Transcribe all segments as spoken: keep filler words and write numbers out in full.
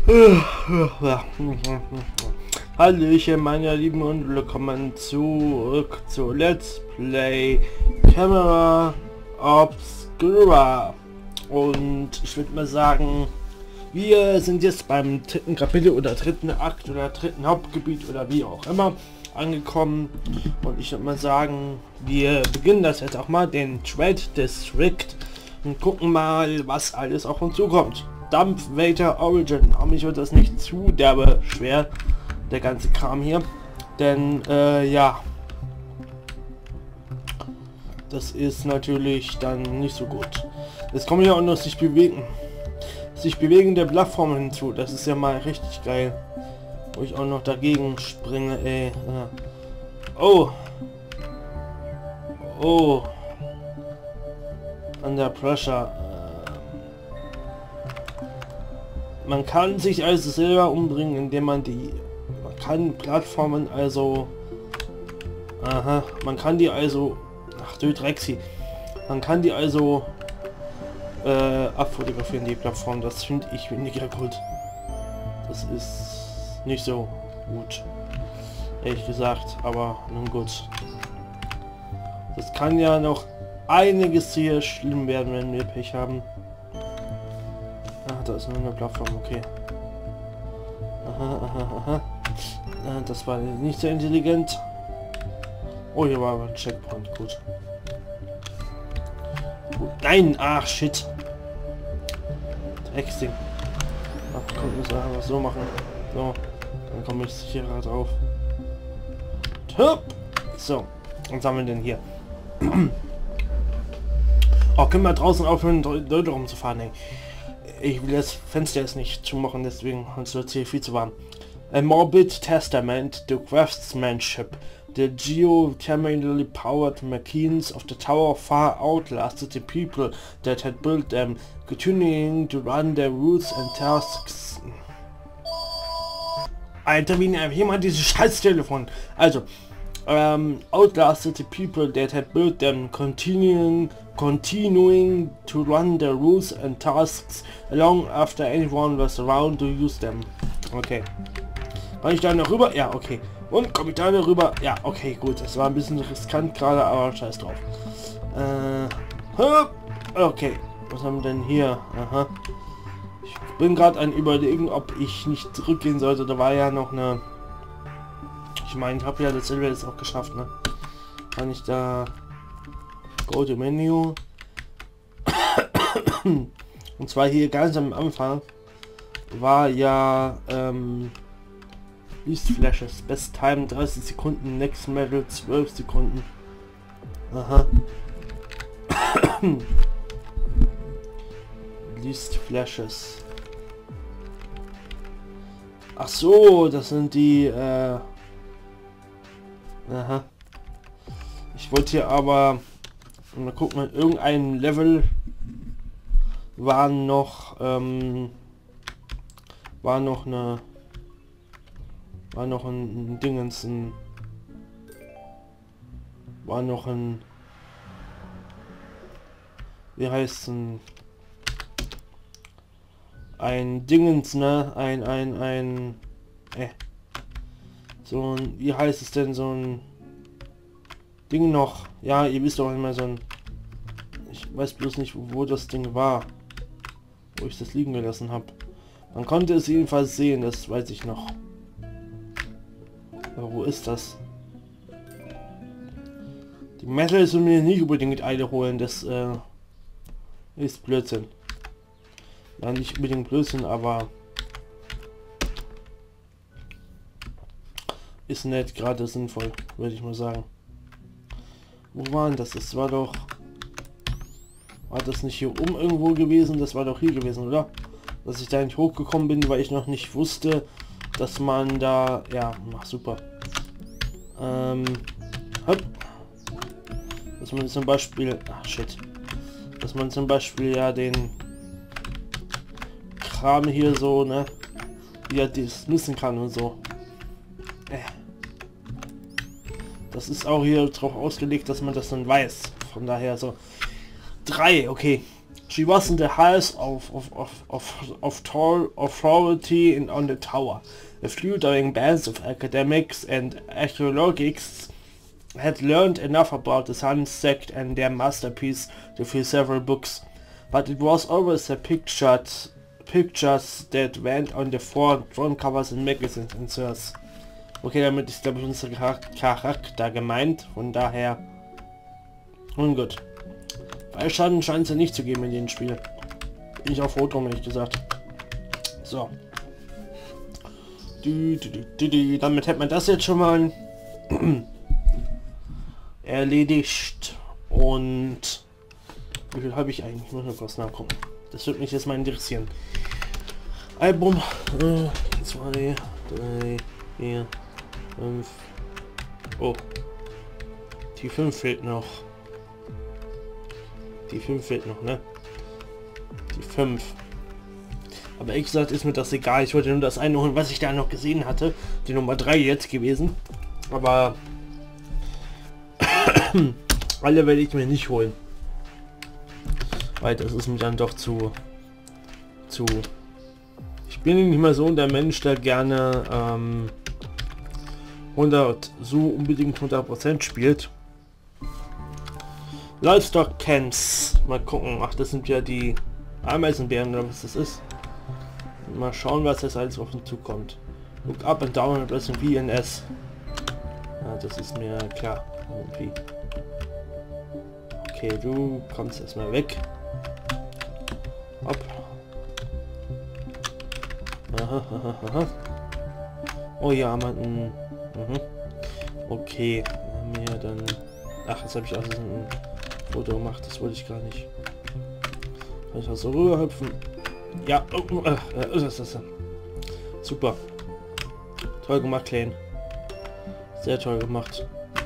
Hallöchen meine Lieben und willkommen zurück zu Let's Play Camera Obscura. Und ich würde mal sagen, wir sind jetzt beim dritten Kapitel oder dritten Akt oder dritten Hauptgebiet oder wie auch immer angekommen. Und ich würde mal sagen, wir beginnen das jetzt auch mal, den Trade District, und gucken mal, was alles auf uns zukommt. Dump Waiter Origin. Aber mich wird das nicht zu derbe schwer, der ganze Kram hier. Denn, äh, ja. Das ist natürlich dann nicht so gut. Jetzt kommen ja auch noch sich bewegen. Sich bewegen der Plattformen hinzu. Das ist ja mal richtig geil. Wo ich auch noch dagegen springe, ey. Oh. Oh. Under pressure. Man kann sich also selber umbringen, indem man die... Man kann Plattformen also... Aha, man kann die also... Ach du Drexi. Man kann die also... Äh, abfotografieren, die Plattform. Das finde ich weniger gut. Das ist nicht so gut. Ehrlich gesagt, aber nun gut. Das kann ja noch einiges hier schlimm werden, wenn wir Pech haben. Ah, da ist nur eine Plattform, okay. Aha, aha, aha. Ah, das war nicht sehr intelligent. Oh, hier war aber ein Checkpoint, gut. Gut. Nein, ach shit. Drecksding. Ach, komm, müssen wir einfach so machen. So, dann komme ich sicherer drauf. Töp. So, und sammeln den hier. Oh, können wir draußen aufhören, Leute rumzufahren, ey. Ich will das Fenster jetzt nicht zumachen, deswegen ist es hier viel zu warm. A morbid testament to craftsmanship. The geothermally powered machines of the tower far outlasted the people that had built them, continuing to run their routes and tasks. Alter, wie jemand dieses scheiß Telefon. Also, um, outlasted the people that had built them, continuing continuing to run their routes and tasks long after anyone was around to use them. Okay. Kann ich da noch rüber? Ja, okay. Und komme ich da noch rüber? Ja, okay, gut. Das war ein bisschen riskant gerade, aber scheiß drauf. Äh, okay. Was haben wir denn hier? Aha. Ich bin gerade an Überlegen, ob ich nicht zurückgehen sollte. Da war ja noch eine... Ich meine, ich habe ja das Silber jetzt auch geschafft, ne? Kann ich da... Go to Menu. Und zwar hier ganz am Anfang war ja ähm, Least Flashes. Best Time dreißig Sekunden, Next Medal zwölf Sekunden. Aha. Least Flashes. Ach so, das sind die äh, aha. Ich wollte hier aber mal gucken, irgendein Level war noch ähm, war noch eine war noch ein, ein Dingens ein, war noch ein wie heißt ein ein Dingens, ne, ein ein ein äh, so ein, wie heißt es denn, so ein Ding noch, ja, ihr wisst doch immer, so ein, ich weiß bloß nicht, wo das Ding war, wo ich das liegen gelassen habe. Man konnte es jedenfalls sehen, das weiß ich noch. Aber wo ist das? Die Metal ist mir nicht unbedingt Eile holen, das äh, ist Blödsinn. Ja, nicht unbedingt Blödsinn, aber ist nicht gerade sinnvoll, würde ich mal sagen. Wo war denn das? Das war doch... War das nicht hier oben irgendwo gewesen? Das war doch hier gewesen, oder? Dass ich da nicht hochgekommen bin, weil ich noch nicht wusste, dass man da... Ja, ach, super. Ähm... Hopp. Dass man zum Beispiel... Ach, shit. Dass man zum Beispiel ja den... Kram hier so, ne? Wie er dismissen kann und so. Äh. Das ist auch hier drauf ausgelegt, dass man das dann weiß. Von daher so. Drei, okay. She was in the house of of of of, of tall authority in on the tower. A few dying bands of academics and archaeologists had learned enough about the Sun sect and their masterpiece to fill several books, but it was always the pictures pictures that went on the front covers in magazines and inserts. Okay, damit ist, glaube ich, unser Charakter gemeint, von daher... Nun gut. Fallschaden scheint es ja nicht zu geben in dem Spiel. Bin ich auch froh drum, ehrlich gesagt. So. Du, du, du, du, du. Damit hätte man das jetzt schon mal erledigt. Und wie viel habe ich eigentlich? Ich muss mal kurz nachgucken. Das würde mich jetzt mal interessieren. Album zwei, drei, vier, fünf. Oh. Die fünf fehlt noch. Die fünf fehlt noch, ne? Die fünf. Aber ehrlich gesagt ist mir das egal. Ich wollte nur das eine holen, was ich da noch gesehen hatte. Die Nummer drei jetzt gewesen. Aber alle werde ich mir nicht holen. Weil das ist mir dann doch zu... zu... Ich bin nicht mehr so der Mensch, der gerne ähm, hundert, so unbedingt hundert Prozent spielt. Livestock Camps. Mal gucken. Ach, das sind ja die Ameisenbären oder was das ist. Mal schauen, was das alles auf uns zukommt. Look up and down and press V N S. Ja, das ist mir klar. Irgendwie. Okay, du kommst erstmal weg. Hopp. Aha, aha, aha. Oh ja, man. Mhm. Okay. Mir dann. Ach, jetzt habe ich auch ein Foto gemacht. Das wollte ich gar nicht. Kann ich auch so rüberhüpfen? Ja. Oh, äh, äh, das ist das. Super. Toll gemacht, Klein. Sehr toll gemacht.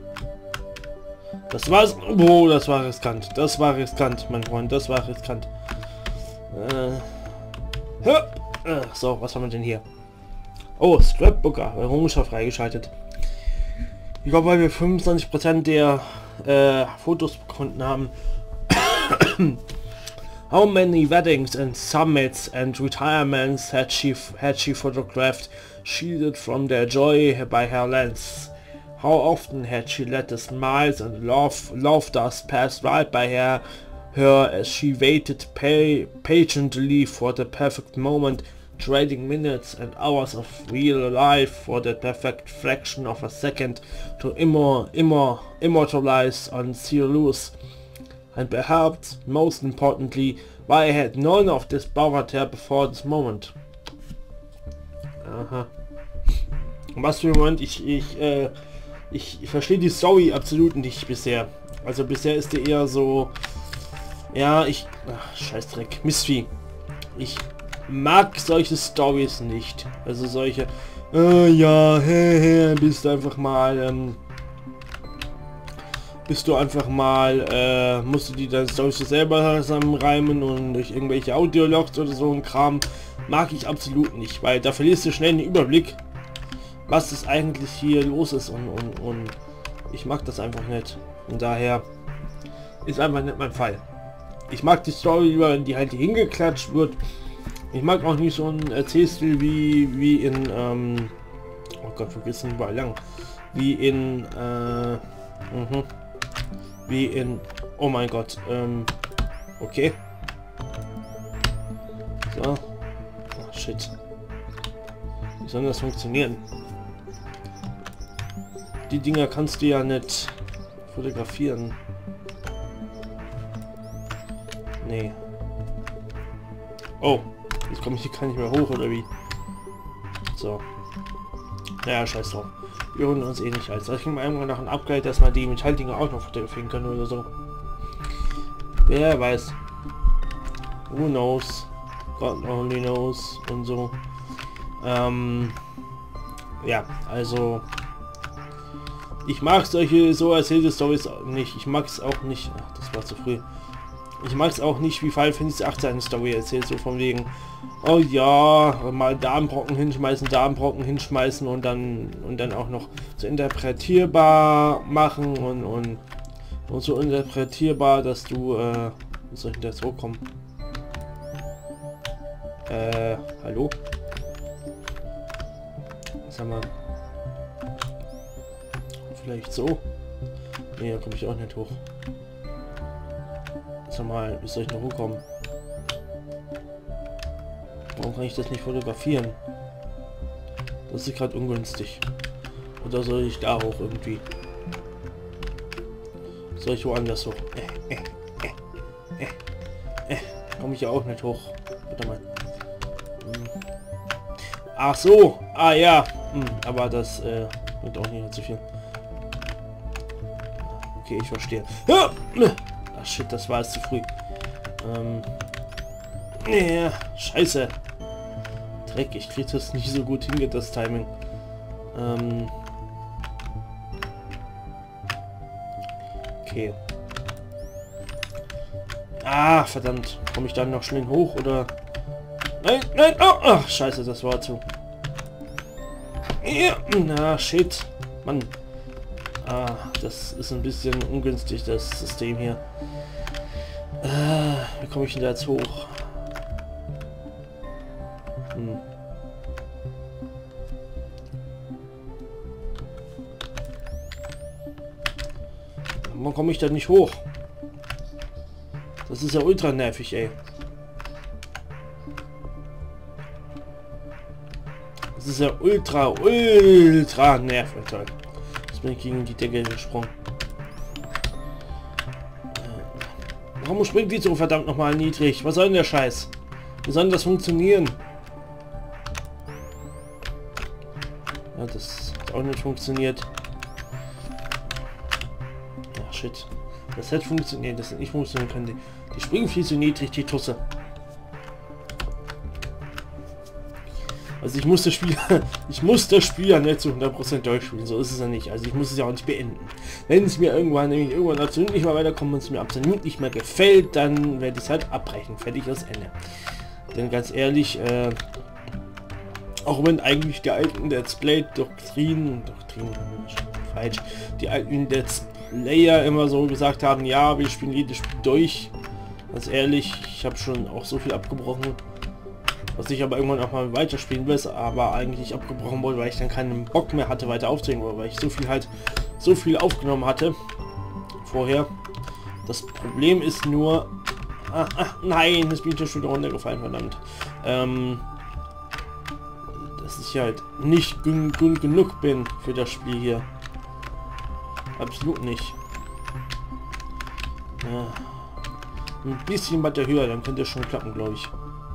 Das war's. Oh, das war riskant. Das war riskant, mein Freund. Das war riskant. Äh. äh so, was haben wir denn hier? Oh, Scrapbooker. Errungenschaft freigeschaltet. Ich glaube, weil wir fünfundzwanzig Prozent der äh, Fotos gefunden haben. How many weddings and summits and retirements had she had she photographed, shielded from their joy by her lens? How often had she let the smiles and love laughter pass right by her, her as she waited pa patiently for the perfect moment, trading minutes and hours of real life for the perfect fraction of a second to immor immor immortalize on Cirrus. And perhaps most importantly, why had none of this bothered her before this moment? Aha. Was für ein Moment, ich, ich, äh, ich verstehe die Story absolut nicht bisher. Also bisher ist die eher so, ja, ich, ach, Scheißdreck, Mistvieh. Ich mag solche Stories nicht. Also solche, äh, ja, hä, hä, bist einfach mal, ähm, bist du einfach mal, äh, musst du die dann Storys selber zusammenreimen und durch irgendwelche Audiologs oder so ein Kram, mag ich absolut nicht, weil da verlierst du schnell den Überblick, was das eigentlich hier los ist und, und, und ich mag das einfach nicht. Und daher ist einfach nicht mein Fall. Ich mag die Story lieber, wenn die halt hier hingeklatscht wird. Ich mag auch nicht so einen Erzählstil wie, wie in, ähm, oh Gott, vergessen überall lang, wie in, äh, mhm. wie in, oh mein Gott, ähm, okay. So. Oh, shit. Wie soll das funktionieren? Die Dinger kannst du ja nicht fotografieren. Nee. Oh, jetzt komme ich hier gar nicht mehr hoch, oder wie? So. Naja, scheiß drauf. Wir holen uns eh nicht als. Ich kriege irgendwann noch ein Upgrade, dass man die Metalldinger auch noch fotografieren können oder so. Wer weiß. Who knows? God only knows und so. Ähm, ja, also ich mag solche so erzählte Storys nicht. Ich mag es auch nicht. Ach, das war zu früh. Ich mag es auch nicht, wie Final Fantasy achtzehn eine Story erzählt, so von wegen, oh ja, mal Darmbrocken hinschmeißen, Darmbrocken hinschmeißen und dann und dann auch noch so interpretierbar machen und, und, und so interpretierbar, dass du, äh, wie soll ich denn da so kommen? Äh, hallo? Sag mal. Vielleicht so? Nee, da komme ich auch nicht hoch. Sag mal, wie soll ich noch hochkommen? Warum kann ich das nicht fotografieren? Das ist gerade ungünstig. Oder soll ich da hoch irgendwie? Soll ich woanders hoch? Äh, äh, äh, äh, äh. Komme ich ja auch nicht hoch. Warte mal. Hm. Ach so. Ah ja. Hm, aber das äh, bringt auch nicht so viel. Okay, ich verstehe. Ah, ach shit, das war es zu früh. Ähm. Ja, scheiße. Dreck, ich krieg das nicht so gut hin, das Timing. Ähm. Okay. Ah, verdammt. Komme ich dann noch schnell hoch oder... Nein, nein, oh, ach, scheiße, das war zu. Ja, na, shit. Mann. Ah, das ist ein bisschen ungünstig, das System hier. Ah, wie komme ich denn da jetzt hoch? Hm. Warum komme ich da nicht hoch? Das ist ja ultra nervig, ey. Das ist ja ultra, ultra nervig, toll. Jetzt bin ich gegen die Decke gesprungen. Warum springt die so verdammt nochmal niedrig? Was soll denn der Scheiß? Wie soll denn das funktionieren? Ja, das hat auch nicht funktioniert. Ach shit. Das hätte funktioniert, das hätte nicht funktionieren können. Die, die springen viel zu niedrig, die Tusse. Also ich muss das Spiel, ich muss das Spiel ja nicht zu hundert Prozent durchspielen, so ist es ja nicht. Also ich muss es ja auch nicht beenden. Wenn es mir irgendwann, nämlich irgendwann absolut nicht mehr weiterkommt und es mir absolut nicht mehr gefällt, dann werde ich es halt abbrechen. Fertig, aus Ende. Denn ganz ehrlich, äh, auch wenn eigentlich die alten Let's Play Doktrinen, Doktrinen, falsch, die alten Let's Player immer so gesagt haben, ja, wir spielen jedes Spiel durch. Ganz ehrlich, ich habe schon auch so viel abgebrochen, was ich aber irgendwann auch mal weiterspielen will, aber eigentlich abgebrochen wurde, weil ich dann keinen Bock mehr hatte, weiter aufzunehmen, weil ich so viel halt, so viel aufgenommen hatte vorher. Das Problem ist nur, ah, ah, nein, das bin ich schon wieder runtergefallen, verdammt. Ähm, dass ich halt nicht gut genug bin für das Spiel hier. Absolut nicht. Ja. Ein bisschen weiter höher, dann könnte es schon klappen, glaube ich.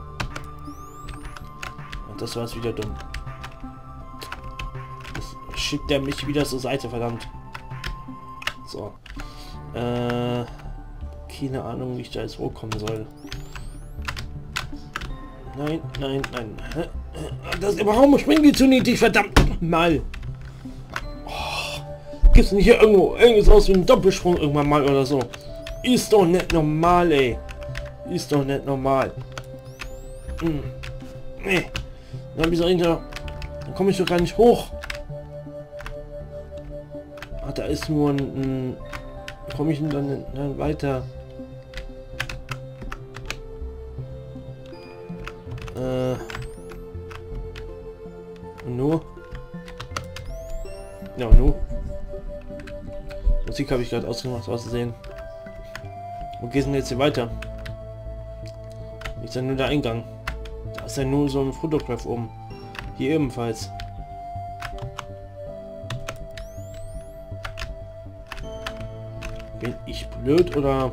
Und das war es wieder dumm. Das schickt er mich wieder zur Seite, verdammt. So. Äh, keine Ahnung, wie ich da jetzt hochkommen soll. Nein, nein, nein. Das, warum springen die zu niedrig, verdammt mal? Gibt es nicht hier irgendwo irgendwas aus wie ein Doppelsprung irgendwann mal oder so? Ist doch nicht normal, ey. Ist doch nicht normal. Hm. Nee. Dann, dann komme ich doch gar nicht hoch. Ah, da ist nur ein... ein komme ich denn dann, dann weiter? Äh... Und nur? Ja, und nur? Musik habe ich gerade ausgemacht, auszusehen. Wo geht denn jetzt hier weiter? Ist ja nur der Eingang. Da ist ja nur so ein Fotograf oben. Hier ebenfalls. Bin ich blöd oder...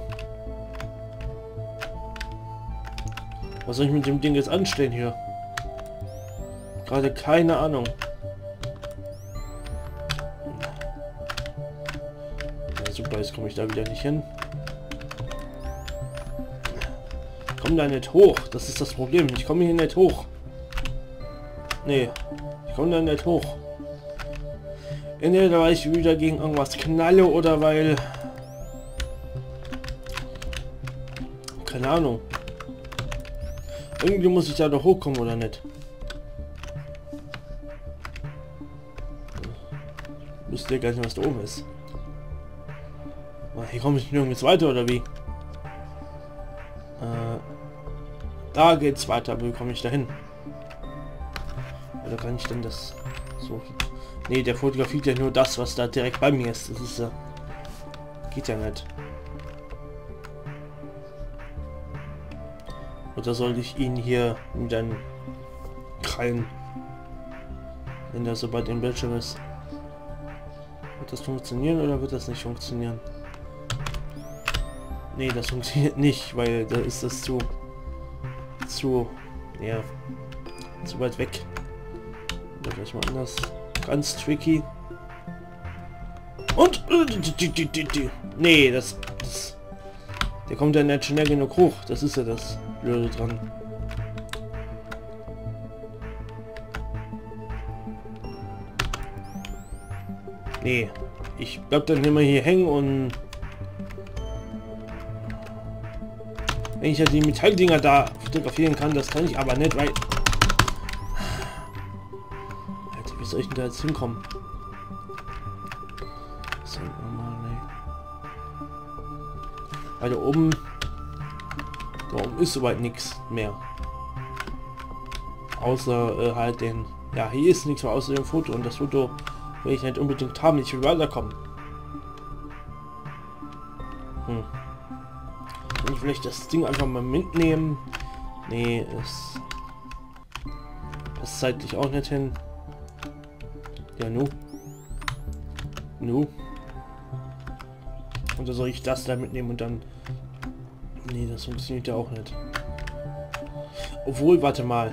Was soll ich mit dem Ding jetzt anstellen hier? Gerade keine Ahnung. Ja, super, jetzt komme ich da wieder nicht hin. Ich komme da nicht hoch, das ist das Problem. Ich komme hier nicht hoch. Nee, ich komme da nicht hoch. Entweder weil ich wieder gegen irgendwas knalle oder weil... Keine Ahnung. Irgendwie muss ich da doch hochkommen, oder nicht? Ich wüsste ja gar nicht, was da oben ist. Hier komme ich nirgends weiter, oder wie? Äh, Da geht's weiter. Wie komme ich dahin? Oder kann ich denn das so? Nee, der fotografiert ja nur das, was da direkt bei mir ist. Das ist ja... Geht ja nicht. Oder soll ich ihn hier mit einem Krallen, wenn der so bei dem Bildschirm ist? Wird das funktionieren oder wird das nicht funktionieren? Nee, das funktioniert nicht, weil da ist das zu... zu... ja... zu weit weg. Oder gleich mal anders. Ganz tricky. Und... Nee, das... das der kommt ja nicht schnell genug hoch. Das ist ja das Blöde dran. Nee. Ich bleib dann immer hier hängen und... wenn ich ja die Metalldinger da fotografieren kann, das kann ich aber nicht, weil... Alter, wie soll ich denn da jetzt hinkommen? So, normal, nee. Weil da oben... da oben ist soweit nichts mehr. Außer äh, halt den... ja, hier ist nichts mehr außer dem Foto und das Foto will ich nicht unbedingt haben, ich will weiterkommen. Hm. Kann ich vielleicht das Ding einfach mal mitnehmen? Nee, es passt zeitlich auch nicht hin. Ja, nu. Nu. Und da soll ich das da mitnehmen und dann... nee, das funktioniert ja auch nicht. Obwohl, warte mal.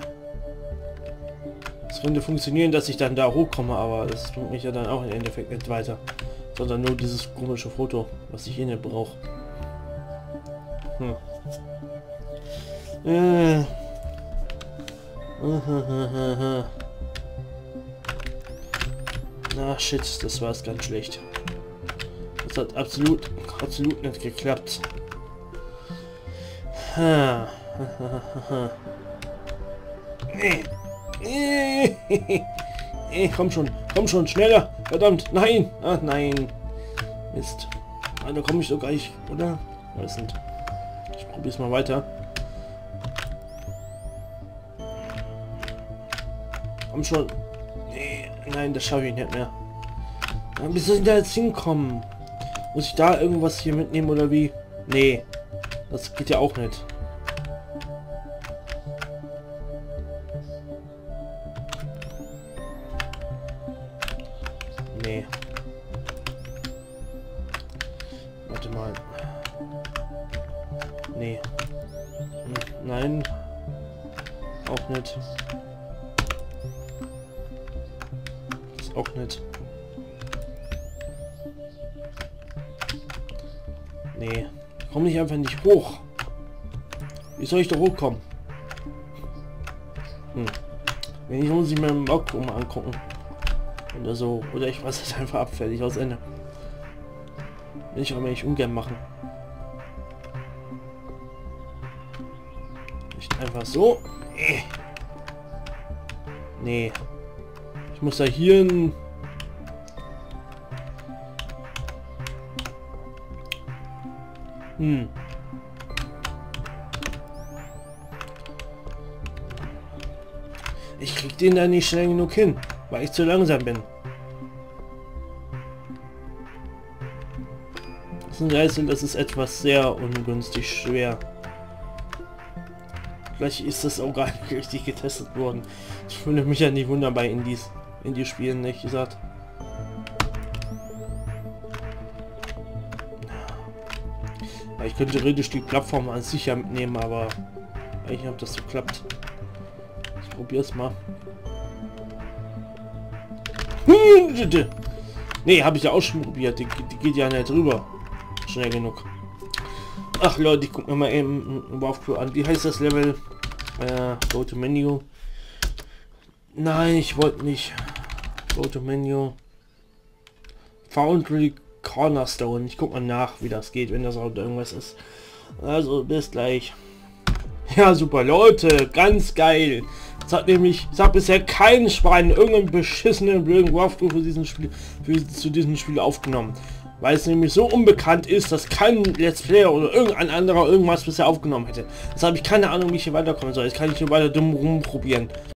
Es könnte funktionieren, dass ich dann da hochkomme, aber das bringt mich ja dann auch im Endeffekt nicht weiter. Sondern nur dieses komische Foto, was ich eh nicht brauche. Hm. Äh. Na shit, das war es ganz schlecht. Das hat absolut, absolut nicht geklappt. Ha. Nee. Nee, komm schon, komm schon, schneller. Verdammt, nein. Ach nein. Mist. Ah, da komme ich doch gleich, oder? Was sind? Ich probiere es mal weiter. Komm schon. Nee, nein, das schaffe ich nicht mehr. Wie soll ich da jetzt hinkommen? Muss ich da irgendwas hier mitnehmen oder wie? Nee, das geht ja auch nicht. Nee. Warte mal. Nee. Hm, nein. Auch nicht. Das auch nicht. Nee. Komm ich einfach nicht hoch. Wie soll ich da hochkommen? Hm. Wenn ich muss ich mir im Log mal angucken. Oder so. Oder ich weiß es einfach abfällig aus Ende. Will ich aber nicht ungern machen. Nicht einfach so. Nee. Ich muss da hier ein... Hm. Ich krieg den da nicht schnell genug hin, weil ich zu langsam bin. Das ist ein Rätsel, das ist etwas sehr ungünstig schwer. Vielleicht ist das auch gar nicht richtig getestet worden. Ich fühle mich ja nicht wunder bei Indies, Indie-Spielen, nicht gesagt. Ich könnte theoretisch die Plattform an sich ja mitnehmen, aber eigentlich ob das so klappt. Ich probiere es mal. Nee, habe ich ja auch schon probiert. Die, die geht ja nicht drüber. Schnell genug. Ach Leute, ich gucke mir mal eben ein Walkthrough an. Wie heißt das Level? Äh, go to Menu. Nein, ich wollte nicht. Go to Menu. Foundry Cornerstone. Ich guck mal nach, wie das geht, wenn das auch irgendwas ist. Also bis gleich. Ja, super Leute, ganz geil. Es hat nämlich, es hat bisher kein Schwein irgendeinen beschissenen blöden Walkthrough für diesen Spiel, für, zu diesem Spiel aufgenommen. weil es nämlich so unbekannt ist, dass kein Let's Player oder irgendein anderer irgendwas bisher aufgenommen hätte. Jetzt habe ich keine Ahnung, wie ich hier weiterkommen soll. Jetzt kann ich hier weiter dumm rumprobieren.